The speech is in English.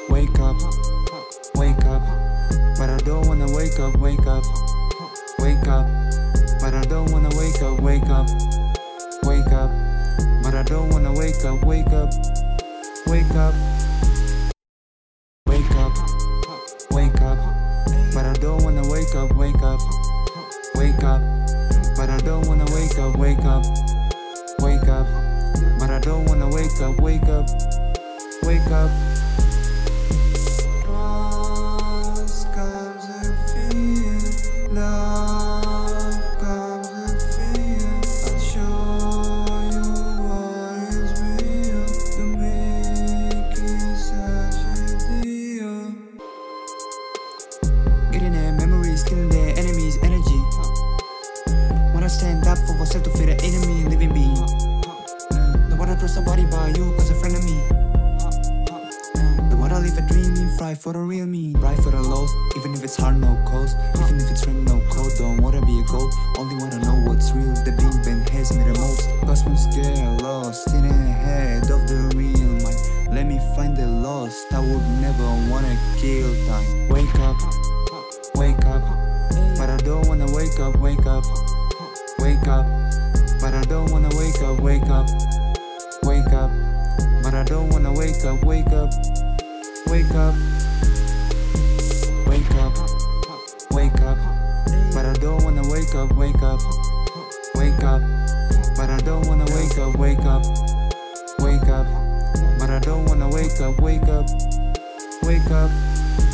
Wake up, wake up, but I don't wanna wake up, wake up, wake up, but I don't wanna wake up, wake up, wake up, but I don't wanna wake up, wake up, wake up, wake up, wake up, but I don't wanna wake up, wake up, wake up, but I don't wanna wake up, wake up, wake up, but I don't wanna wake up, wake up, wake up. Trust comes and fear, love comes and fear. I'll show you what is real to make it such a deal. Getting their memories, killing their enemies' energy. When I stand up for myself to fear the enemy, living being. Don't wanna trust somebody but you, cause a friend of me. Don't wanna live a dream, fight for the real me. Ride for the lows, even if it's hard, no coast. Even if it's rain, no cold. Don't wanna be a gold, only wanna know what's real. The big band has me the most. Cause I'm scared, lost in the head of the real mind. Let me find the lost, I would never wanna kill time. Wake up, but I don't wanna wake up, wake up, wake up, but I don't wanna wake up, wake up, wake up, but I don't wanna wake up, wake up, wake up, wake up, wake up, but I don't wanna wake up, wake up, wake up, but I don't wanna wake up, wake up, wake up, but I don't wanna wake up, wake up, wake up.